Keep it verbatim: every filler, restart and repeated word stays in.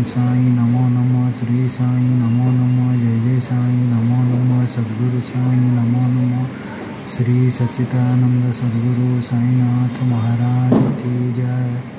साईं नमो नमः, श्री साईं नमो नमः, जय जय साईं नमो नमः, सद्गुरु साईं नमो नमः, श्री सच्चिदानंद सद्गुरु साईनाथ महाराज की जय।